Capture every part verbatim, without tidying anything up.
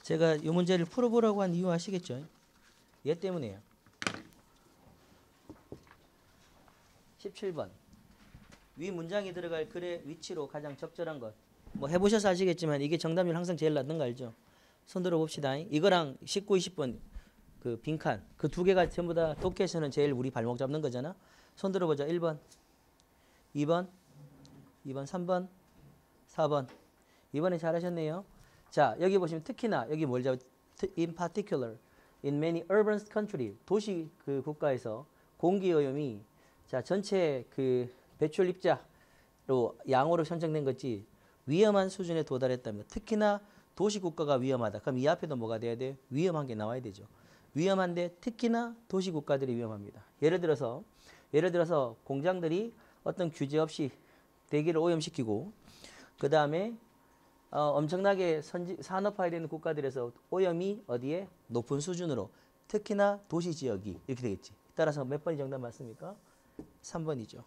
제가 이 문제를 풀어보라고 한 이유 아시겠죠? 얘 때문이에요. 십칠 번. 위 문장에 들어갈 글의 위치로 가장 적절한 것. 뭐 해보셔서 아시겠지만 이게 정답률 항상 제일 낮은 거 알죠? 손 들어봅시다. 이거랑 십구, 이십 번 그 빈칸. 그 두 개가 전부 다 독해에서는 제일 우리 발목 잡는 거잖아. 손 들어보자. 일 번, 이 번, 이 번, 삼 번, 사 번. 이번에 잘하셨네요. 자, 여기 보시면 특히나 여기 뭘 잡? In particular, in many urban countries, 도시 그 국가에서 공기 오염이 자 전체 그 배출 입자로 양으로 선정된 것이 위험한 수준에 도달했다면 특히나 도시 국가가 위험하다. 그럼 이 앞에도 뭐가 돼야 돼? 위험한 게 나와야 되죠. 위험한데 특히나 도시 국가들이 위험합니다. 예를 들어서 예를 들어서 공장들이 어떤 규제 없이 대기를 오염시키고 그 다음에 어, 엄청나게 선지, 산업화되는 국가들에서 오염이 어디에? 높은 수준으로 특히나 도시 지역이 이렇게 되겠지. 따라서 몇 번이 정답 맞습니까? 삼 번이죠.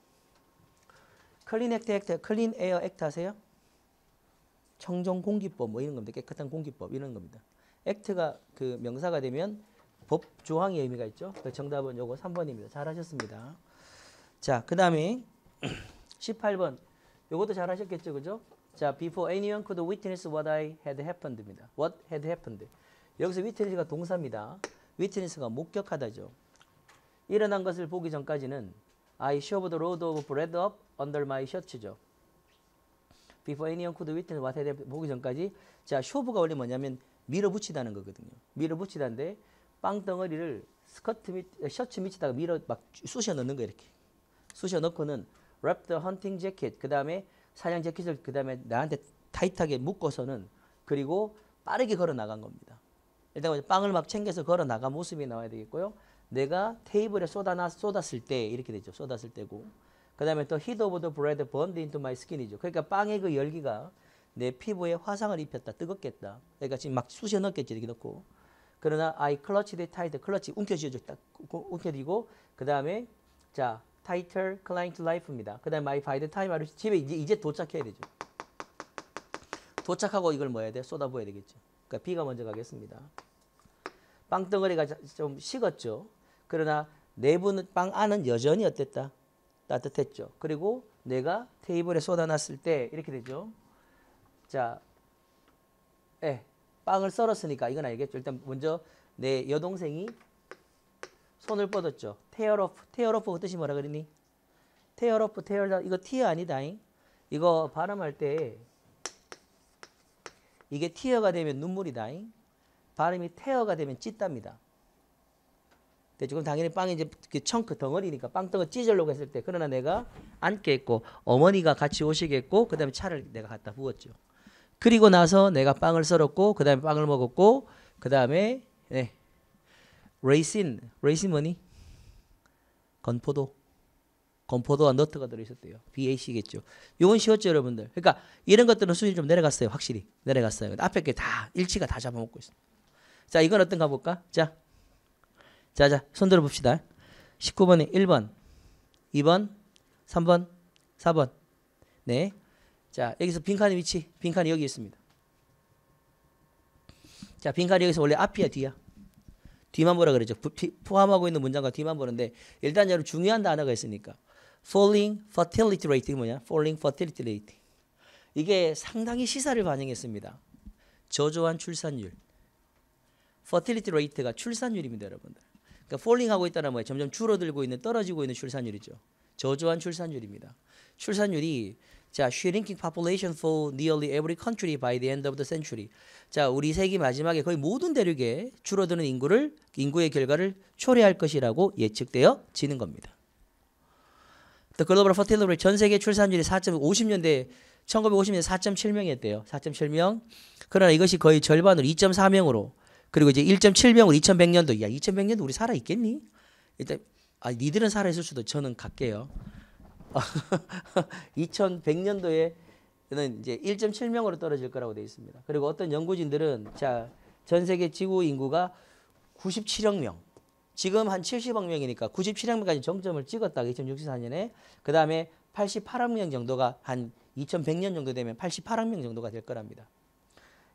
클린 액트 액트, 클린 에어 액트 하세요? 청정 공기법 뭐 이런 겁니다. 깨끗한 공기법 이런 겁니다. 액트가 그 명사가 되면 법 조항의 의미가 있죠. 그 정답은 요거 삼 번입니다. 잘하셨습니다. 자, 그 다음에 십팔 번. 요것도 잘하셨겠죠, 그죠? 자, before anyone could witness what I had happened입니다. What had happened. 여기서 witness가 동사입니다. witness가 목격하다죠. 일어난 것을 보기 전까지는 I shoved the load of bread up under my shirt죠. Before anyone could witness what had happened. 보기 전까지. 자, shove가 원래 뭐냐면 밀어붙이다는 거거든요. 밀어붙이다인데 빵 덩어리를 스커트 밑, 셔츠 밑에다가 밀어 막 쑤셔 넣는 거 이렇게. 쑤셔 넣고는 wrap the hunting jacket. 그 다음에 사냥 재킷을 그 다음에 나한테 타이트하게 묶어서는 그리고 빠르게 걸어 나간 겁니다. 일단 빵을 막 챙겨서 걸어 나간 모습이 나와야 되겠고요. 내가 테이블에 쏟아놨, 쏟았을 때 이렇게 되죠. 쏟았을 때고. 그 다음에 또 heat of the bread burned into my skin이죠. 그러니까 빵의 그 열기가 내 피부에 화상을 입혔다. 뜨겁겠다. 그러니까 지금 막 쑤셔 넣겠지. 이렇게 넣고. 그러나 I clutched it tight. 클러치 움켜쥐어줘. 딱 움켜쥐고 그 다음에 자 tighter cling to life입니다. 그 다음에 I by the time 집에 이제, 이제 도착해야 되죠. 도착하고 이걸 뭐 해야 돼? 쏟아부어야 되겠죠. 그러니까 B가 먼저 가겠습니다. 빵덩어리가 좀 식었죠. 그러나 내부는 빵 안은 여전히 어땠다? 따뜻했죠. 그리고 내가 테이블에 쏟아놨을 때 이렇게 되죠. 자, 예, 빵을 썰었으니까 이건 알겠죠. 일단 먼저 내 여동생이 손을 뻗었죠. tear off, tear off 그 뜻이 뭐라 그러니? tear off, tear down. 이거 tear 아니다잉. 이거 발음할 때 이게 tear가 되면 눈물이다잉. 발음이 tear가 되면 찢답니다. 됐죠? 그럼 당연히 빵이 이제 그 청크 덩어리니까 빵덩어리 찢으려고 했을 때 그러나 내가 앉겠고 어머니가 같이 오시겠고 그 다음에 차를 내가 갖다 부었죠. 그리고 나서 내가 빵을 썰었고 그 다음에 빵을 먹었고 그 다음에 네. 레이신, 레이신 뭐니? 건포도. 건포도와 너트가 들어있었대요. 비에이씨겠죠. 이건 쉬웠죠, 여러분들. 그러니까 이런 것들은 수준이 좀 내려갔어요. 확실히 내려갔어요. 앞에 게 다 일치가 다 잡아먹고 있어요. 자, 이건 어떤가 볼까? 자, 자, 자, 손 들어봅시다. 십구 번에 일 번, 이 번, 삼 번, 사 번. 네. 자, 여기서 빈칸의 위치, 빈칸이 여기 있습니다. 자, 빈칸이 여기서 원래 앞이야, 뒤야? 뒤만 보라 그러죠. 포함하고 있는 문장과 뒤만 보는데 일단 여러분 중요한 단어가 있으니까 falling fertility rate 이게 뭐냐? falling fertility rate. 이게 상당히 시사를 반영했습니다. 저조한 출산율. fertility rate가 출산율입니다, 여러분들. 그러니까 falling 하고 있다는 뭐예요? 점점 줄어들고 있는 떨어지고 있는 출산율이죠. 저조한 출산율입니다. 출산율이 자, shrinking population for nearly every country by the end of the century. 자, 우리 세기 마지막에 거의 모든 대륙에 줄어드는 인구를 인구의 결과를 초래할 것이라고 예측되어지는 겁니다. The global fertility rate 전 세계 출산율이 오십 년대 천구백오십 년대 사 점 칠 명이었대요. 사 점 칠 명. 그러나 이것이 거의 절반으로 이 점 사 명으로 그리고 이제 일 점 칠 명으로 이천백 년도. 야, 이천백 년도 우리 살아 있겠니? 일단 아, 니들은 살아 있을 수도 저는 갈게요. 이천백 년도에는 이제 일 점 칠 명으로 떨어질 거라고 되어 있습니다. 그리고 어떤 연구진들은 자, 전 세계 지구 인구가 구십칠억 명. 지금 한 칠십억 명이니까 구십칠억 명까지 정점을 찍었다가 이천육십사 년에 그 다음에 팔십팔억 명 정도가 한 이천백 년 정도 되면 팔십팔억 명 정도가 될 거랍니다.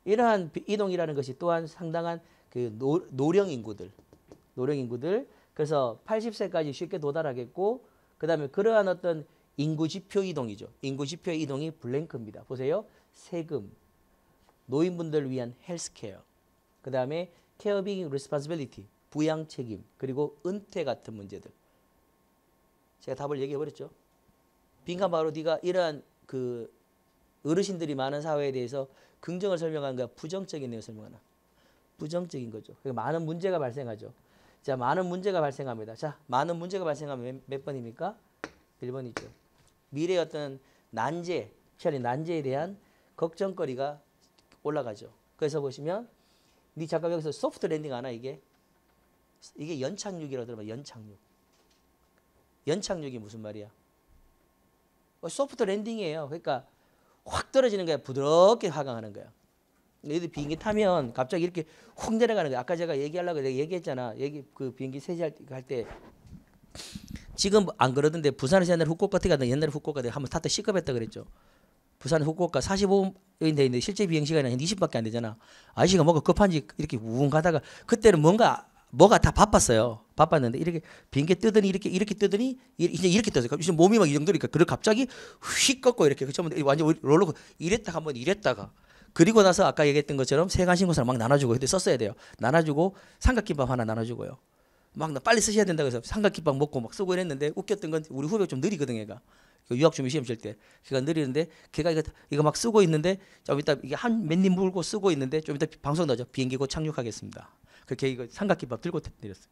이러한 비- 이동이라는 것이 또한 상당한 그 노, 노령 인구들, 노령 인구들. 그래서 팔십 세까지 쉽게 도달하겠고, 그 다음에 그러한 어떤 인구 지표 이동이죠. 인구 지표 이동이 블랭크입니다. 보세요. 세금, 노인분들을 위한 헬스케어, 그 다음에 케어비잉 리스폰시빌리티, 부양 책임, 그리고 은퇴 같은 문제들. 제가 답을 얘기해 버렸죠. 빈칸 바로 네가 이러한 그 어르신들이 많은 사회에 대해서 긍정을 설명하는 거야, 부정적인 내용을 설명하나? 부정적인 거죠. 그러니까 많은 문제가 발생하죠. 자, 많은 문제가 발생합니다. 자, 많은 문제가 발생하면 몇, 몇 번입니까? 일 번이죠. 미래의 어떤 난제, 차라리 난제에 대한 걱정거리가 올라가죠. 그래서 보시면 네 잠깐 여기서 소프트 랜딩 하나 이게? 이게 연착륙이라고 들어봐. 연착륙. 연착륙이 무슨 말이야? 어, 소프트 랜딩이에요. 그러니까 확 떨어지는 거야. 부드럽게 하강하는 거야. 너희들 비행기 타면 갑자기 이렇게 훅 내려가는 거야. 아까 제가 얘기하려고 내가 얘기했잖아. 얘기 그 비행기 세지할 때 지금 안 그러던데 부산에서 옛날에 후쿠오카 가다 옛날에 후쿠오카 한번 탔다 시급했다 그랬죠. 부산 후쿠오카 사십오 분이 돼 있는데 실제 비행 시간이 한 이십밖에 안 되잖아. 아저씨가 뭐가 급한지 이렇게 우웅 가다가 그때는 뭔가 뭐가 다 바빴어요. 바빴는데 이렇게 비행기 뜨더니 이렇게 이렇게 뜨더니 이제 이렇게 떴어요. 이제 몸이 막 이 정도니까 그걸 갑자기 휙 꺾고 이렇게 그처럼 완전 롤러 이랬다가 한번 이랬다가 그리고 나서 아까 얘기했던 것처럼 세관 신고서를 막 나눠주고 그때 썼어야 돼요. 나눠주고 삼각김밥 하나 나눠주고요. 막 나 빨리 쓰셔야 된다고 해서 삼각김밥 먹고 막 쓰고 이랬는데 웃겼던 건 우리 후배 좀 느리거든 얘가. 유학 준비 시험 칠 때 걔가 느리는데 걔가 이거 이거 막 쓰고 있는데 좀 이따 이게 한 몇 입 물고 쓰고 있는데 좀 이따 방송 나죠. 비행기 곧 착륙하겠습니다. 그렇게 이거 삼각김밥 들고 내렸어요.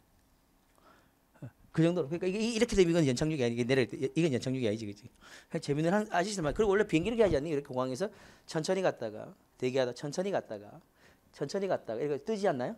그 정도로. 그러니까 이게 이렇게 되면 이건 연착륙이 아니고 내릴 때 이건 연착륙이 아니지, 그렇지? 재밌는 한 아시지만 그리고 원래 비행기 이렇게 하지 않니? 이렇게 공항에서 천천히 갔다가 대기하다 천천히 갔다가 천천히 갔다가 이렇게 뜨지 않나요?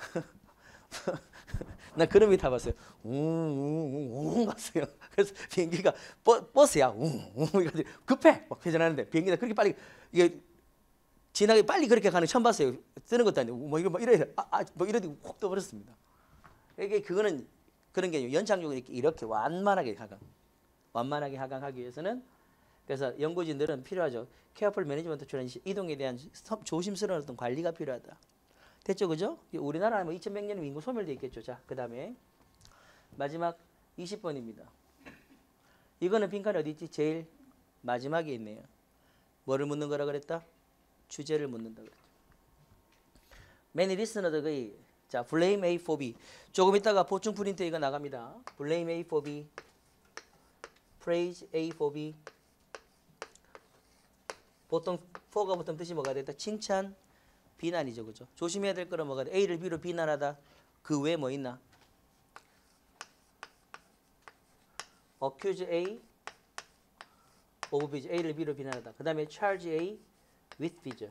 나 그런 게 타봤어요. 웅웅웅웅 갔어요. 그래서 비행기가 버, 버스야. 웅웅 급해 막 회전하는데 비행기가 그렇게 빨리 이게 지나게 빨리 그렇게 가는 처음 봤어요. 뜨는 것도 아니고 뭐 이거 막 이래 아뭐 이러더니 훅 떠버렸습니다. 이게 그거는 그런 게 연착륙을 이렇게, 이렇게 완만하게 하강, 완만하게 하강하기 위해서는 그래서 연구진들은 필요하죠. 케어풀 매니지먼트 출연 이동에 대한 조심스러운 어떤 관리가 필요하다. 됐죠, 그죠? 우리나라는 뭐 이천백 년에 인구 소멸돼 있겠죠. 자, 그 다음에 마지막 이십 번입니다. 이거는 빈칸이 어디 있지? 제일 마지막에 있네요. 뭐를 묻는 거라 그랬다? 주제를 묻는다 그랬죠. Many listeners의 자, blame A for B. 조금 있다가 보충 프린트 이거 나갑니다. blame A for B, praise A for B. 보통 for가 보통 뜻이 뭐가 됐다? 칭찬, 비난이죠, 그죠? 조심해야 될 거는 뭐가 돼? A를 B로 비난하다. 그 외에 뭐 있나? accuse A of B죠. A를 B로 비난하다. 그 다음에 charge A with B죠.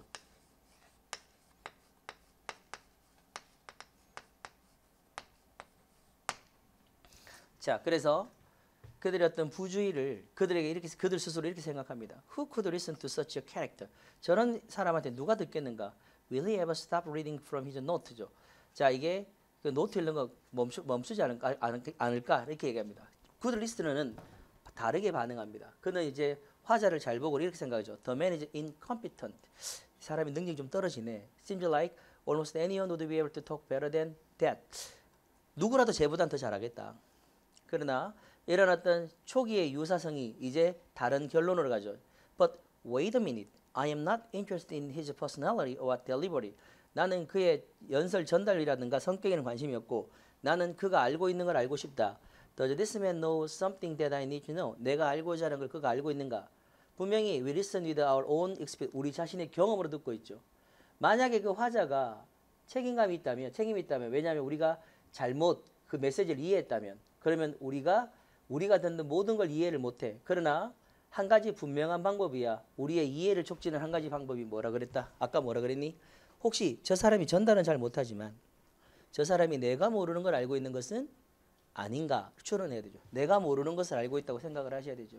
자, 그래서 그들의 어떤 부주의를 그들에게 이렇게 그들 스스로 이렇게 생각합니다. Who could listen to such a character? 저런 사람한테 누가 듣겠는가? Will he ever stop reading from his note죠. 자, 이게 그 노트 읽는 거 멈추, 멈추지 않을까, 않을까 이렇게 얘기합니다. good listener는 다르게 반응합니다. 그는 이제 화자를 잘 보고 이렇게 생각하죠. The man is incompetent. 사람이 능력이 좀 떨어지네. Seems like almost anyone would be able to talk better than that. 누구라도 쟤보단 더 잘하겠다. 그러나 이런 어떤 초기의 유사성이 이제 다른 결론으로 가죠. But wait a minute. I am not interested in his personality or delivery. 나는 그의 연설 전달이라든가 성격에는 관심이 없고 나는 그가 알고 있는 걸 알고 싶다. Does this man know something that I need to know? 내가 알고자 하는 걸 그가 알고 있는가? 분명히 we listen with our own experience. 우리 자신의 경험으로 듣고 있죠. 만약에 그 화자가 책임감이 있다면, 책임이 있다면, 왜냐하면 우리가 잘못 그 메시지를 이해했다면, 그러면 우리가 우리가 듣는 모든 걸 이해를 못해. 그러나 한 가지 분명한 방법이야. 우리의 이해를 촉진하는 한 가지 방법이 뭐라 그랬다? 아까 뭐라 그랬니? 혹시 저 사람이 전달은 잘 못하지만 저 사람이 내가 모르는 걸 알고 있는 것은 아닌가 추론해야 되죠. 내가 모르는 것을 알고 있다고 생각을 하셔야 되죠.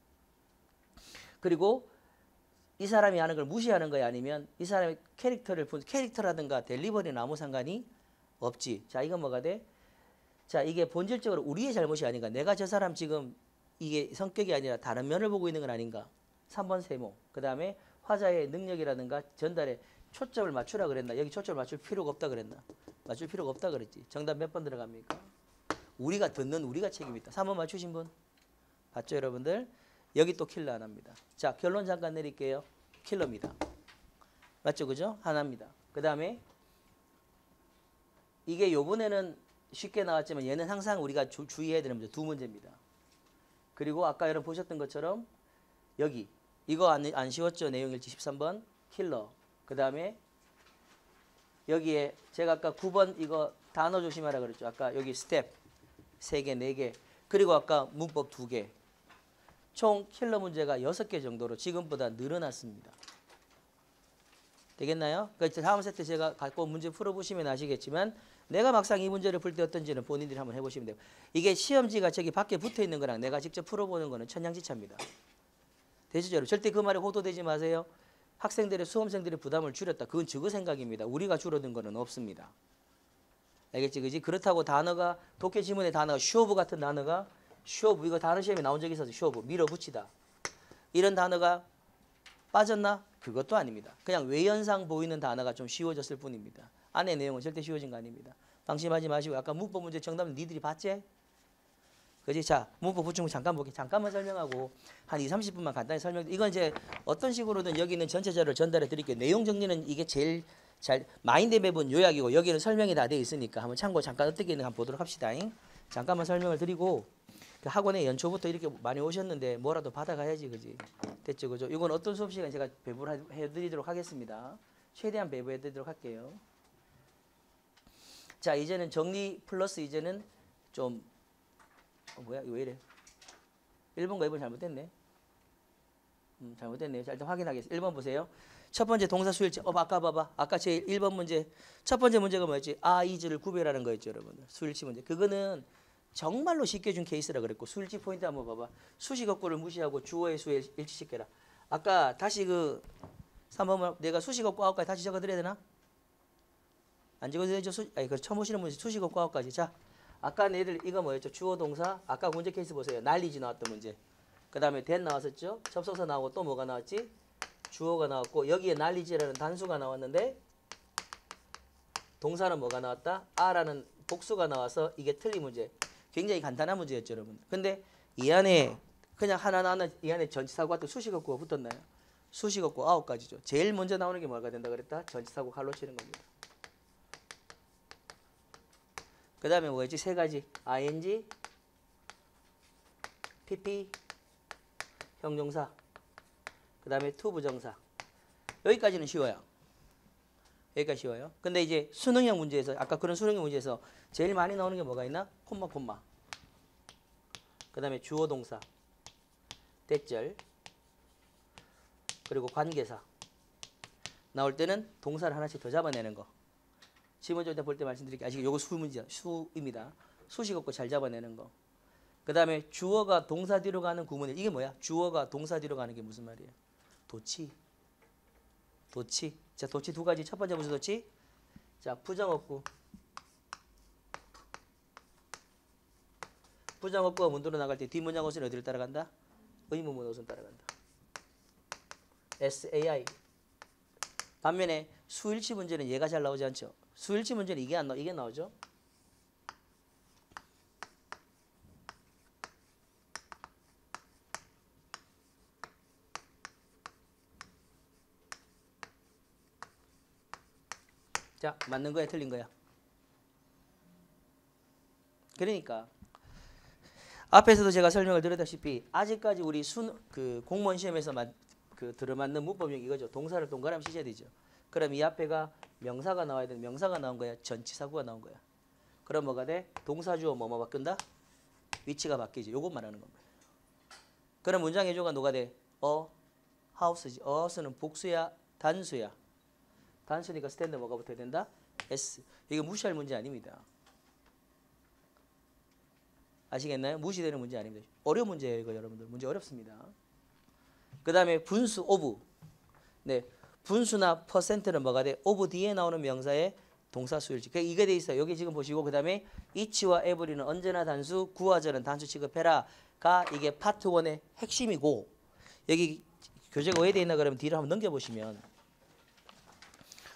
그리고 이 사람이 하는 걸 무시하는 거야? 아니면 이 사람의 캐릭터를 본 캐릭터라든가 델리버리는 아무 상관이 없지. 자, 이건 뭐가 돼? 자, 이게 본질적으로 우리의 잘못이 아닌가? 내가 저 사람 지금 이게 성격이 아니라 다른 면을 보고 있는 건 아닌가? 삼 번 세모. 그 다음에 화자의 능력이라든가 전달의 초점을 맞추라 그랬나? 여기 초점을 맞출 필요가 없다 그랬나? 맞출 필요가 없다 그랬지. 정답 몇 번 들어갑니까? 우리가 듣는 우리가 책임있다. 삼 번 맞추신 분? 봤죠 여러분들? 여기 또 킬러 하나입니다. 자 결론 잠깐 내릴게요. 킬러입니다. 맞죠 그죠? 하나입니다. 그 다음에 이게 요번에는 쉽게 나왔지만 얘는 항상 우리가 주, 주의해야 되는 문제 두 문제입니다. 그리고 아까 여러분 보셨던 것처럼 여기 이거 안, 안 쉬웠죠? 내용일지 십삼 번 킬러. 그 다음에 여기에 제가 아까 구 번 이거 단어 조심하라 그랬죠. 아까 여기 스텝 세 개, 네 개 그리고 아까 문법 두 개 총 킬러 문제가 여섯 개 정도로 지금보다 늘어났습니다. 되겠나요? 그러니까 다음 세트 제가 갖고 문제 풀어보시면 아시겠지만 내가 막상 이 문제를 풀 때 어떤지는 본인들이 한번 해보시면 돼요. 이게 시험지가 저기 밖에 붙어있는 거랑 내가 직접 풀어보는 거는 천양지차입니다. 되시죠? 여러분? 절대 그 말에 호도되지 마세요. 학생들의 수험생들의 부담을 줄였다. 그건 저거 생각입니다. 우리가 줄어든 거는 없습니다. 알겠지? 그지? 그렇다고 단어가 독해 지문의 단어가 쇼브 같은 단어가 쇼브 이거 단어 시험에 나온 적이 있어서 쇼브 밀어붙이다. 이런 단어가 빠졌나? 그것도 아닙니다. 그냥 외연상 보이는 단어가 좀 쉬워졌을 뿐입니다. 안에 내용은 절대 쉬워진 거 아닙니다. 방심하지 마시고 아까 문법 문제 정답은 니들이 봤지? 그지? 자, 문법 보충 잠깐 볼게. 잠깐만 설명하고 한 이, 삼십 분만 간단히 설명. 이건 이제 어떤 식으로든 여기 있는 전체 자료를 전달해 드릴게요. 내용 정리는 이게 제일 잘 마인드맵은 요약이고 여기는 설명이 다 돼 있으니까 한번 참고 잠깐 어떻게 있는가 한번 보도록 합시다. 잠깐만 설명을 드리고 그 학원에 연초부터 이렇게 많이 오셨는데 뭐라도 받아가야지. 그지? 됐죠? 그죠? 이건 어떤 수업 시간 제가 배부를 해드리도록 하겠습니다. 최대한 배부해드리도록 할게요. 자, 이제는 정리 플러스 이제는 좀 어, 뭐야? 이거 왜 이래? 일 번과 이 번 잘못됐네. 음, 잘못됐네요. 자, 일단 확인하겠습니다. 일 번 보세요. 첫 번째 동사 수일치. 어, 아까 봐봐. 아까 제 일 번 문제. 첫 번째 문제가 뭐였지? 아, 이즈를 구별하는 거였죠, 여러분들. 수일치 문제. 그거는 정말로 쉽게 준 케이스라 그랬고 수일치 포인트 한번 봐봐. 수식어구를 무시하고 주어의 수에 일치시켜라. 아까 다시 그 삼 번 내가 수식어구 아홉까지 다시 적어드려야 되나? 안 적어도 되죠? 수, 아니, 그 처음 오시는 분이 수식어구 아홉까지. 자, 아까 얘들 이거 뭐였죠? 주어 동사. 아까 문제 케이스 보세요. 날리지 나왔던 문제. 그 다음에 that 나왔었죠? 접속사 나오고 또 뭐가 나왔지? 주어가 나왔고 여기에 날리지라는 단수가 나왔는데 동사는 뭐가 나왔다? 아라는 복수가 나와서 이게 틀린 문제. 굉장히 간단한 문제였죠, 여러분. 근데 이 안에 그냥 하나하나 이 안에 전치사고 같은 수식어구가 붙었나요? 수식어구 아홉 가지죠. 제일 먼저 나오는 게 뭐가 된다 그랬다? 전치사고 칼로 치는 겁니다. 그 다음에 뭐였지? 세 가지. 아이엔지, 피피, 형용사, 그 다음에 to 부정사. 여기까지는 쉬워요. 여기까지 쉬워요. 근데 이제 수능형 문제에서 아까 그런 수능형 문제에서 제일 많이 나오는 게 뭐가 있나? 콤마 콤마. 그 다음에 주어 동사, 대절, 그리고 관계사. 나올 때는 동사를 하나씩 더 잡아내는 거. 지문조 일단 볼 때 말씀드릴게요. 아직 요거 수 문제, 수입니다. 수식어구 잘 잡아내는 거. 그 다음에 주어가 동사 뒤로 가는 구문일. 이게 뭐야? 주어가 동사 뒤로 가는 게 무슨 말이에요? 도치. 도치. 자, 도치 두 가지. 첫 번째 무슨 도치? 자, 부정어구. 부정어구가 문도로 나갈 때 뒷문장 어순이 어디를 따라간다? 의문문 어순 따라간다. 에스에이아이. 반면에 수일치 문제는 얘가 잘 나오지 않죠. 수일치 문제는 이게 안 나, 이게 나오죠. 자, 맞는 거야, 틀린 거야? 그러니까 앞에서도 제가 설명을 드렸다시피 아직까지 우리 수, 그 공무원 시험에서 마, 그 들어맞는 문법용 이거죠. 동사를 동그라미 치셔야 되죠. 그럼 이 앞에가 명사가 나와야 되는 명사가 나온 거야? 전치사구가 나온 거야? 그럼 뭐가 돼? 동사 주어 뭐뭐 바꾼다? 위치가 바뀌지. 요것 말하는 겁니다. 그럼 문장 예조가 누가 돼? 어, 하우스지. 어스는 복수야, 단수야. 단수니까 스탠드 뭐가 붙어야 된다? S. 이거 무시할 문제 아닙니다. 아시겠나요? 무시되는 문제 아닙니다. 어려운 문제예요, 이거 여러분들. 문제 어렵습니다. 그 다음에 분수, 오브. 네, 분수나 퍼센트는 뭐가 돼? 오브 뒤에 나오는 명사의 동사 수일치. 그러니까 이게 돼 있어요. 여기 지금 보시고 그 다음에 each와 every는 언제나 단수, 구하절은 단수 취급해라가 이게 파트 일의 핵심이고 여기 교재가 왜 돼 있나 그러면 뒤로 한번 넘겨보시면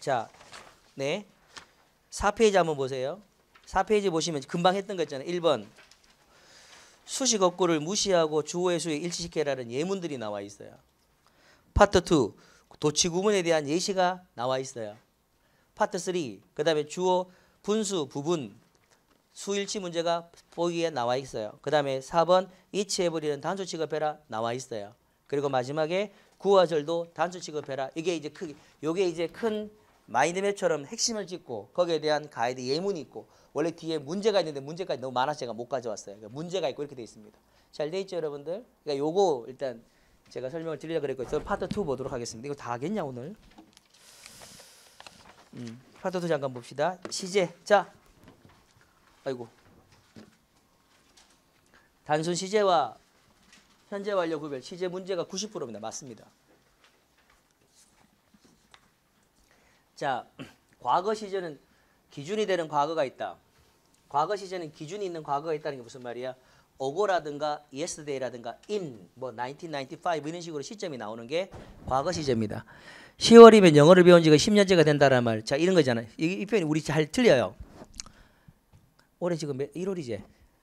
자, 네. 사 페이지 한번 보세요. 사 페이지 보시면 금방 했던 거 있잖아요. 일 번. 수식 어구를 무시하고 주어의 수에 일치시켜라는 예문들이 나와 있어요. 파트 이. 도치 구문에 대한 예시가 나와 있어요. 파트 삼. 그다음에 주어 분수 부분 수일치 문제가 보기에 나와 있어요. 그다음에 사 번 이치해버리는 단수 취급해라 나와 있어요. 그리고 마지막에 구와 절도 단수 취급해라. 이게 이제 크게 요게 이제 큰 마인드맵처럼 핵심을 짚고 거기에 대한 가이드 예문이 있고 원래 뒤에 문제가 있는데 문제까지 너무 많아서 제가 못 가져왔어요. 그러니까 문제가 있고 이렇게 돼 있습니다. 잘 돼 있죠, 여러분들? 그러니까 요거 일단 제가 설명을 드리려고 그랬고 저 파트 이 보도록 하겠습니다. 이거 다 하겠냐 오늘? 음, 파트 이 잠깐 봅시다. 시제. 자. 아이고. 단순 시제와 현재 완료 구별. 시제 문제가 구십 퍼센트입니다. 맞습니다. 자, 과거 시제는 기준이 되는 과거가 있다. 과거 시제는 기준이 있는 과거가 있다는 게 무슨 말이야? 어고라든가 yesterday라든가 in 뭐 천구백구십오 이런 식으로 시점이 나오는 게 과거 시제입니다. 시월이면 영어를 배운 지가 십 년째가 된다는 말. 자, 이런 거잖아요. 이, 이 표현이 우리 잘 틀려요. 올해 지금 일월이지.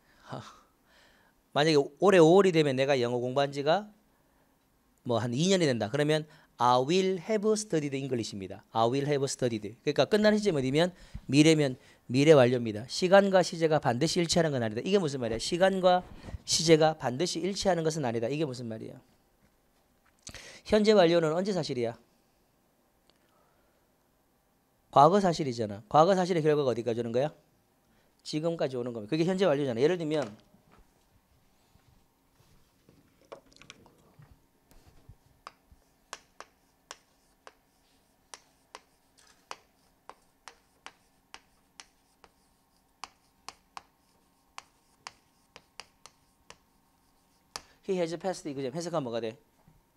만약에 올해 오월이 되면 내가 영어 공부한 지가 뭐 한 이 년이 된다. 그러면 I will have studied English입니다. I will have studied. 그러니까 끝나는 시점이 어디면 미래면 미래 완료입니다. 시간과 시제가 반드시 일치하는 건 아니다. 이게 무슨 말이야? 시간과 시제가 반드시 일치하는 것은 아니다. 이게 무슨 말이야? 현재 완료는 언제 사실이야? 과거 사실이잖아. 과거 사실의 결과가 어디까지 오는 거야? 지금까지 오는 겁니다. 그게 현재 완료잖아. 예를 들면 He has passed 이거 좀 해석하면 뭐가 돼?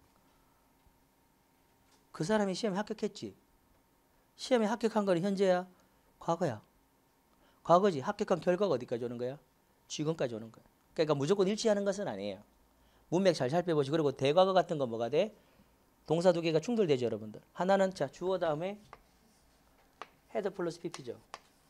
그 사람이 시험에 합격했지. 시험에 합격한 거는 현재야? 과거야. 과거지. 합격한 결과가 어디까지 오는 거야? 지금까지 오는 거야. 그러니까 무조건 일치하는 것은 아니에요. 문맥 잘 살펴보시고 그리고 대과거 같은 건 뭐가 돼? 동사 두 개가 충돌되죠, 여러분들. 하나는 자 주어 다음에 헤드 플러스 피피죠.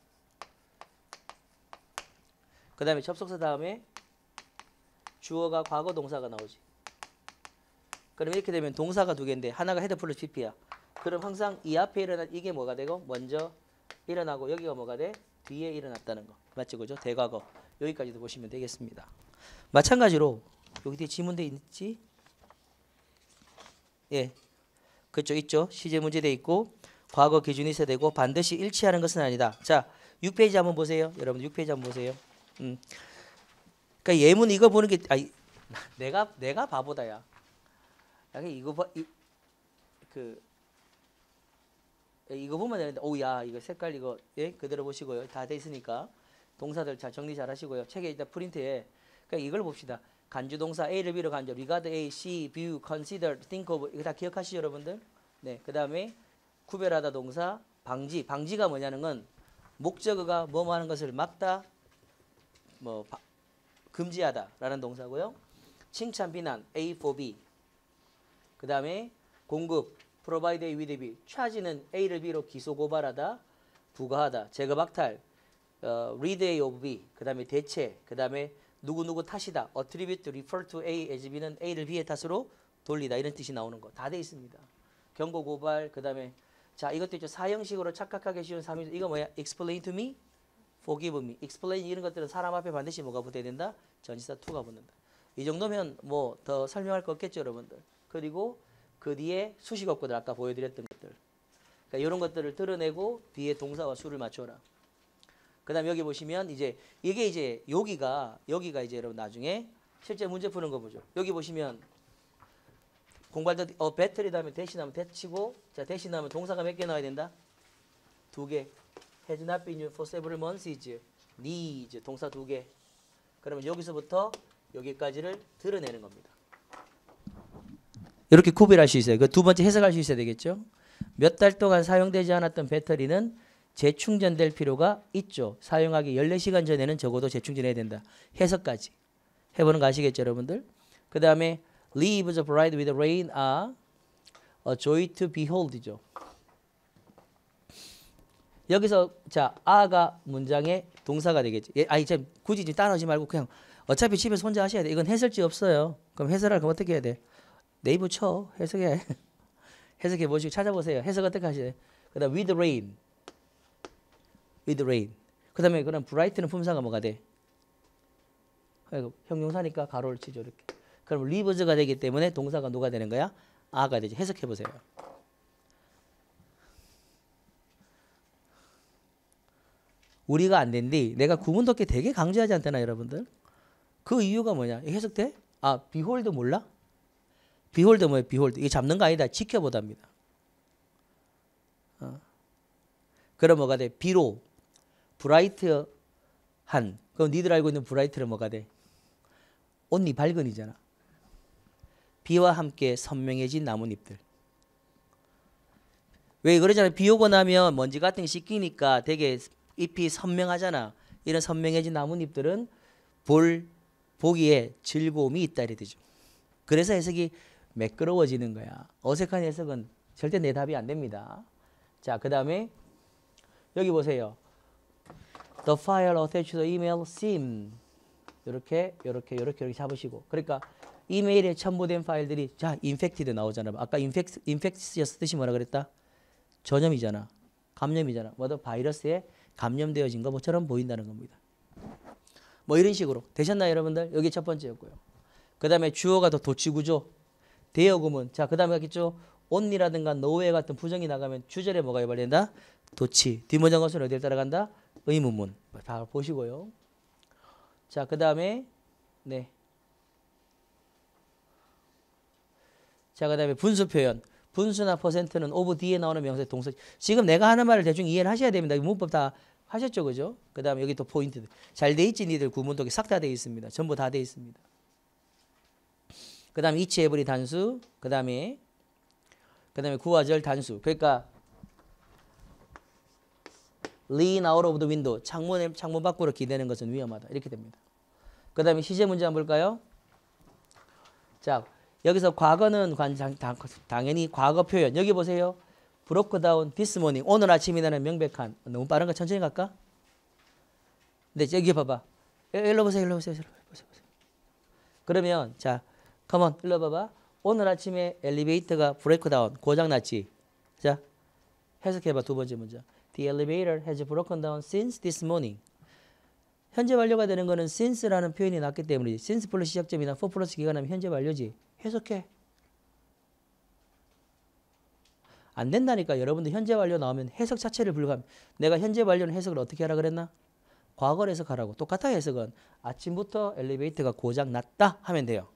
그 다음에 접속사 다음에 주어가 과거 동사가 나오지. 그럼 이렇게 되면 동사가 두 개인데 하나가 헤드 플러스 피피야. 그럼 항상 이 앞에 일어난 이게 뭐가 되고 먼저 일어나고 여기가 뭐가 돼? 뒤에 일어났다는 거. 맞죠? 그죠? 대과거. 여기까지도 보시면 되겠습니다. 마찬가지로 여기 뒤에 지문돼 있지? 예. 그쪽 있죠? 시제 문제돼 있고 과거 기준이 있어야 되고 반드시 일치하는 것은 아니다. 자, 육 페이지 한번 보세요. 여러분 육 페이지 한번 보세요. 음. 그러니까 예문 이거 보는 게 아니 내가 내가 바보다야. 이거 봐, 이, 그 이거 보면 되는데 오야 이거 색깔 이거 예 그대로 보시고요. 다 돼 있으니까 동사들 잘 정리 잘 하시고요. 책에 일단 프린트에 그러니까 이걸 봅시다. 간주 동사 A를 B로 간주 regard A, see, view, consider, think of 이거 다 기억하시죠 여러분들? 네, 그 다음에 구별하다 동사 방지 방지가 뭐냐는 건 목적어가 뭐뭐 하는 것을 막다 뭐 바, 금지하다라는 동사고요. 칭찬 비난 A for B. 그 다음에 공급 provide A with B. 차지는 A를 B로 기소 고발하다, 부과하다, 제거 박탈, 어, read A of B. 그 다음에 대체, 그 다음에 누구누구 탓이다. attribute, refer to A as B는 A를 B의 탓으로 돌리다. 이런 뜻이 나오는 거 다 돼 있습니다. 경고 고발, 그 다음에 자 이것도 있죠. 사형식으로 착각하기 쉬운 삼인조. 이거 뭐야? explain to me, forgive me. explain 이런 것들은 사람 앞에 반드시 뭐가 붙어야 된다? 전치사 to가 붙는다. 이 정도면 뭐 더 설명할 거 없겠죠 여러분들. 그리고 그 뒤에 수식 어구들 아까 보여드렸던 것들. 그러니까 이런 것들을 드러내고 뒤에 동사와 수를 맞춰라. 그 다음 여기 보시면 이제 이게 이제 여기가 여기가 이제 여러분 나중에 실제 문제 푸는 거 보죠. 여기 보시면 공부할 때 어 배터리 다음에 대신하면 대치고 자 대신하면 동사가 몇 개 나와야 된다? 두 개. Has not been used for several months is needs 동사 두 개. 그러면 여기서부터 여기까지를 드러내는 겁니다. 이렇게 구별할 수 있어요. 그 두 번째 해석할 수 있어야 되겠죠. 몇 달 동안 사용되지 않았던 배터리는 재충전될 필요가 있죠. 사용하기 열네 시간 전에는 적어도 재충전해야 된다. 해석까지 해보는 거 아시겠죠 여러분들? 그 다음에 leaves bright with rain are a joy to behold죠. 여기서 자 아가 문장의 동사가 되겠지. 예, 아니 참 굳이 좀 따라오지 말고 그냥 어차피 집에서 혼자 하셔야 돼. 이건 해설지 없어요. 그럼 해설할 거 어떻게 해야 돼? 네이버 쳐 해석해. 해석해 보시고 찾아보세요. 해석 어떻게 하셔야 돼? 그다음 with rain, with rain. 그다음에 그럼 bright는 품사가 뭐가 돼? 형용사니까 가로를 치죠 이렇게. 그럼 lives가 되기 때문에 동사가 누가 되는 거야? 아가 되지. 해석해 보세요. 우리가 안 된디 내가 구문독해 되게 강조하지 않잖아 여러분들. 그 이유가 뭐냐? 해석돼? 아 behold 몰라? behold 뭐예요? behold 이게 잡는 거 아니다. 지켜보답니다. 어. 그럼 뭐가 돼? 비로 브라이트 한 그럼 니들 알고 있는 브라이트는 뭐가 돼? 온리 밝은이잖아. 비와 함께 선명해진 나뭇잎들. 왜 그러잖아요. 비 오고 나면 먼지 같은 게 씻기니까 되게 잎이 선명하잖아. 이런 선명해진 나뭇잎들은 볼 보기에 즐거움이 있다 이래되죠. 그래서 해석이 매끄러워지는 거야. 어색한 해석은 절대 내 답이 안 됩니다. 자, 그 다음에 여기 보세요. The file attached to the email seem 이렇게 이렇게 이렇게 이렇게 잡으시고 그러니까 이메일에 첨부된 파일들이 자 infected 나오잖아. 아까 infect, infectious 뜻이 뭐라 그랬다? 전염이잖아. 감염이잖아. 뭐든 바이러스에 감염되어진 것처럼 보인다는 겁니다. 뭐 이런 식으로 되셨나요 여러분들? 여기 첫 번째였고요. 그 다음에 주어가 더 도치구조 대여구문. 자, 그 다음에 했겠죠. only라든가 nowhere 같은 부정이 나가면 주절에 뭐가 유발된다? 도치. 뒷문장 것은 어디를 따라간다? 의문문. 다 보시고요. 자, 그 다음에 네. 자, 그 다음에 분수 표현. 분수나 퍼센트는 오브 뒤에 나오는 명사의 동사. 지금 내가 하는 말을 대충 이해를 하셔야 됩니다. 문법 다 하셨죠, 그죠? 그 다음에 여기 또 포인트들. 잘 돼 있지, 니들 구문독이 싹 다 돼 있습니다. 전부 다 돼 있습니다. 그 다음에 each, every 단수. 그 다음에 그 다음에 구화절 단수. 그러니까 lean out of the window. 창문, 창문 밖으로 기대는 것은 위험하다. 이렇게 됩니다. 그 다음에 시제 문제 한번 볼까요? 자, 여기서 과거는 당연히 과거 표현. 여기 보세요. broke down this morning. 오늘 아침이라는 명백한. 너무 빠른 거 천천히 갈까? 근데 여기 봐봐. 일로 보세요. 일로 보세요. 일로 보세요. 그러면 자, come on. 일로 봐봐. 오늘 아침에 엘리베이터가 브레이크 다운 고장났지. 자, 해석해봐. 두 번째 문제. The elevator has broken down since this morning. 현재 완료가 되는 거는 since라는 표현이 났기 때문이지. since 플러스 시작점이나 for 플러스 기간하면 현재 완료지. 해석해. 안 된다니까. 여러분들 현재 완료 나오면 해석 자체를 불가합니다. 내가 현재 완료는 해석을 어떻게 하라 그랬나? 과거를 해석하라고. 똑같아 해석은. 아침부터 엘리베이터가 고장 났다 하면 돼요.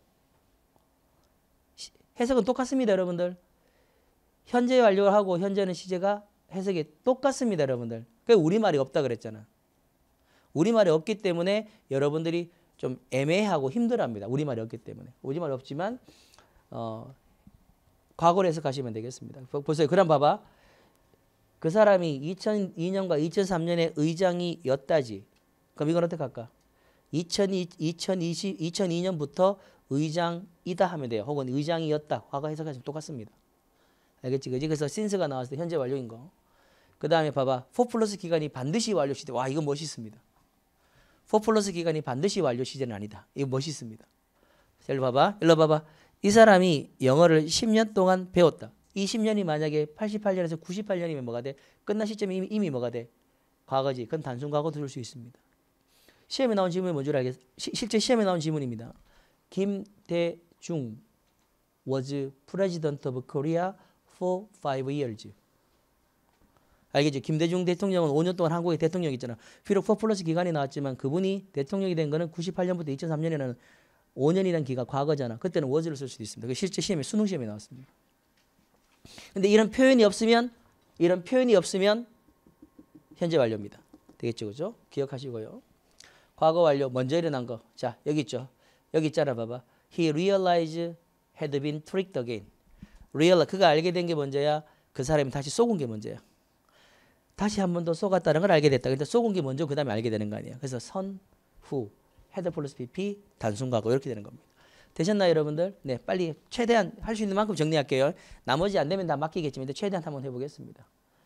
해석은 똑같습니다 여러분들. 현재 완료하고 현재는 시제가 해석이 똑같습니다 여러분들. 그게 우리말이 없다 그랬잖아. 우리말이 없기 때문에 여러분들이 좀 애매하고 힘들어합니다. 우리말이 없기 때문에. 우리말이 없지만 어, 과거로 해석하시면 되겠습니다. 보세요. 그럼 봐봐. 그 사람이 이천이 년과 이천삼 년의 의장이었다지. 그럼 이건 어떻게 할까? 이천이, 이천이십, 이천이 년부터 의장이다 하면 돼요. 혹은 의장이었다. 과거 해석하시면 똑같습니다. 알겠지? 그지? 그래서 since가 나왔을 때 현재 완료인 거. 그 다음에 봐봐. for 플러스 기간이 반드시 완료 시제. 와, 이거 멋있습니다. for 플러스 기간이 반드시 완료 시제는 아니다. 이거 멋있습니다. 자, 일로 봐봐. 일로 봐봐. 이 사람이 영어를 십 년 동안 배웠다. 이 십 년이 만약에 팔십팔 년에서 구십팔 년이면 뭐가 돼? 끝난 시점이 이미, 이미 뭐가 돼? 과거지. 그건 단순 과거도 줄 수 있습니다. 시험에 나온 질문이 뭔지 알겠? 시, 실제 시험에 나온 질문입니다. 김대중 was president of Korea for five years. 알겠죠? 김대중 대통령은 오 년 동안 한국의 대통령이 있잖아. 비록 사 플러스 기간이 나왔지만 그분이 대통령이 된 거는 구십팔 년부터 이천삼 년이라는 오 년이라는 기간 과거잖아. 그때는 was를 쓸 수도 있습니다. 그 실제 시험에 수능 시험에 나왔습니다. 근데 이런 표현이 없으면 이런 표현이 없으면 현재 완료입니다. 되겠죠, 그죠? 기억하시고요. 과거 완료 먼저 일어난 거. 자, 여기 있죠. 여기 있잖아, 봐봐. He realized had been tricked again. realize 그가 알게 된 게 먼저야. 그 사람이 다시 속은 게 먼저야. 다시 한 번 더 속았다는 걸 알게 됐다. 근데 속은 게 먼저 그 다음에 알게 되는 거 아니야. 그래서 선, 후, 헤드 플러스 pp, 단순 과거 이렇게 되는 겁니다. 되셨나요 여러분들? 네, 빨리 최대한 할 수 있는 만큼 정리할게요. 나머지 안 되면 다 맡기겠지만 최대한 한번 해보겠습니다.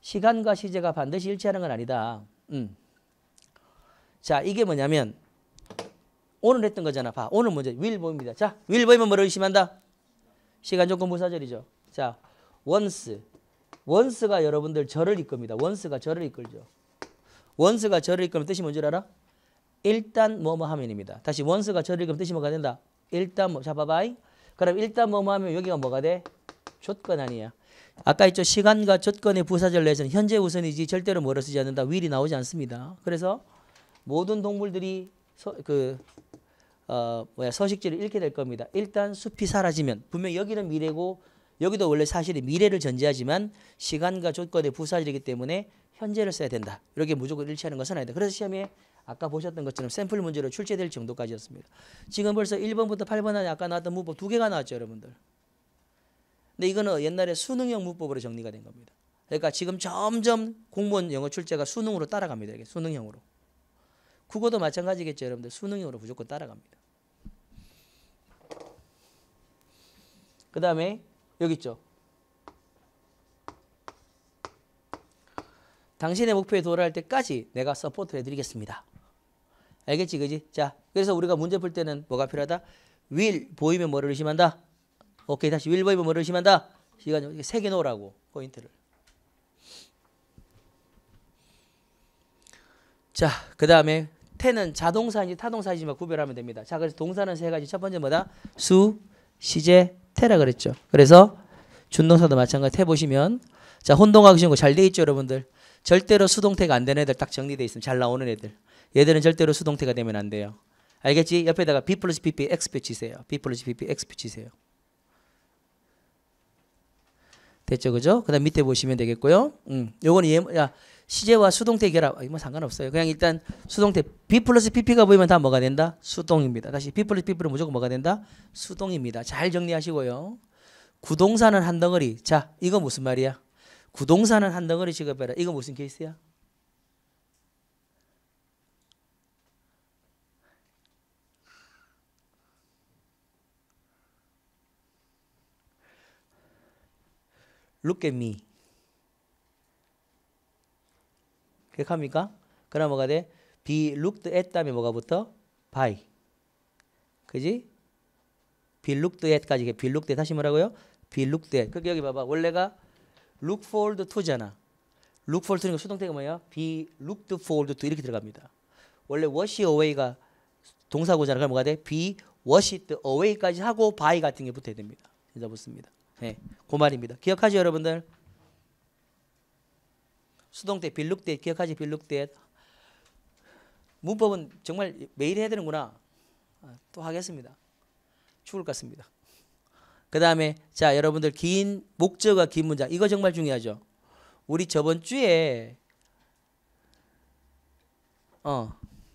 시간과 시제가 반드시 일치하는 건 아니다. 음. 자, 이게 뭐냐면 오늘 했던 거잖아. 봐. 오늘 문제 will 보입니다. 자, will 보이면 뭐를 의심한다? 시간 조건 부사절이죠. 자, once. once가 여러분들 절을 이끕니다. once가 절을 이끌죠. once가 절을 이끌면 뜻이 뭔지 알아? 일단 뭐뭐 하면입니다. 다시 once가 절을 이끌면 뜻이 뭐가 된다? 일단 뭐, 자, 봐봐이. 그럼 일단 뭐뭐 하면 여기가 뭐가 돼? 조건 아니야. 아까 있죠. 시간과 조건의 부사절 내에서는 현재 우선이지 절대로 뭐를 쓰지 않는다. will이 나오지 않습니다. 그래서 모든 동물들이 서, 그 어, 뭐야, 서식지를 잃게 될 겁니다. 일단 숲이 사라지면 분명 여기는 미래고 여기도 원래 사실이 미래를 전제하지만 시간과 조건의 부사절이기 때문에 현재를 써야 된다. 이렇게 무조건 일치하는 것은 아니다. 그래서 시험에 아까 보셨던 것처럼 샘플 문제로 출제될 정도까지였습니다. 지금 벌써 일 번부터 팔 번 안에 아까 나왔던 문법 두 개가 나왔죠, 여러분들. 근데 이거는 옛날에 수능형 문법으로 정리가 된 겁니다. 그러니까 지금 점점 공무원 영어 출제가 수능으로 따라갑니다. 이게 수능형으로. 국어도 마찬가지겠죠, 여러분들. 수능형으로 무조건 따라갑니다. 그 다음에 여기 있죠. 당신의 목표에 도달할 때까지 내가 서포트를 해드리겠습니다. 알겠지, 그지? 자, 그래서 우리가 문제 풀 때는 뭐가 필요하다? will 보이면 뭐를 의심한다? 오케이, 다시 will 보이면 뭐를 의심한다? 시간 세개 놓으라고 포인트를. 자, 그 다음에 태는 자동사인지 타동사인지만 구별하면 됩니다. 자, 그래서 동사는 세 가지. 첫 번째 뭐다? 수, 시제, 태라 그랬죠. 그래서 준동사도 마찬가지. 태 보시면 자, 혼동하기 쉬운 거 잘 돼 있죠, 여러분들. 절대로 수동태가 안 되는 애들 딱 정리돼 있으면 잘 나오는 애들. 얘들은 절대로 수동태가 되면 안 돼요. 알겠지? 옆에다가 B 플러스 pp x 붙이세요. B 플러스 pp x 붙이세요. 됐죠, 그죠? 그 다음 밑에 보시면 되겠고요. 음, 요거는 예, 야, 시제와 수동태 결합, 뭐 상관없어요. 그냥 일단 수동태 B 플러스 pp가 보이면 다 뭐가 된다? 수동입니다. 다시 B 플러스 pp는 무조건 뭐가 된다? 수동입니다. 잘 정리하시고요. 구동사는 한 덩어리. 자, 이거 무슨 말이야? 구동사는 한 덩어리 취급해라. 이거 무슨 케이스야? Look at me. 기억합니까? 그럼 뭐가 돼? be looked at 다음에 뭐가 붙어? by. 그지? be looked at까지 be looked at 다시 뭐라고요? be looked at. 그게 여기 봐봐. 원래가 look forward to잖아. look forward to니까 수동태가 뭐예요? be looked forward to 이렇게 들어갑니다. 원래 wash away가 동사구잖아. 그럼 뭐가 돼? be washed away까지 하고 by 같은 게 붙어야 됩니다. 진짜 붙습니다. 네, 그 말입니다. 기억하죠, 여러분들? 수동태 be looked at 기억하지? be looked at. 문법은 정말 매일 해야 되는구나. 또 하겠습니다. 죽을 것 같습니다. 그 다음에 자, 여러분들 긴 목적어가 긴 문장 이거 정말 중요하죠. 우리 저번 주에 어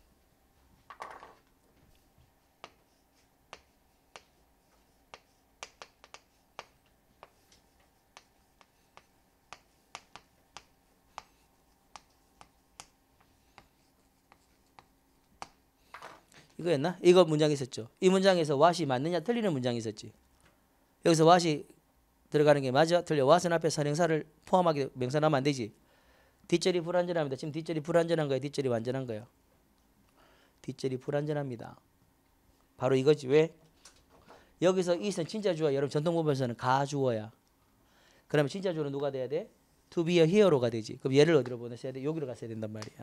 이거였나? 이거 문장이 있었죠. 이 문장에서 what이 맞느냐 틀리는 문장이 있었지. 여기서 what이 들어가는 게 맞아? 틀려. what은 앞에 선행사를 포함하게 명사나면 안 되지. 뒷절이 불완전합니다. 지금 뒷절이 불완전한 거예요? 뒷절이 완전한 거예요? 뒷절이 불완전합니다. 바로 이거지. 왜? 여기서 이는 진짜 주어. 여러분 전통문법에서는 가주어야. 그러면 진짜 주어는 누가 돼야 돼? to be a hero가 되지. 그럼 얘를 어디로 보내셔야 돼? 여기로 갔어야 된단 말이야.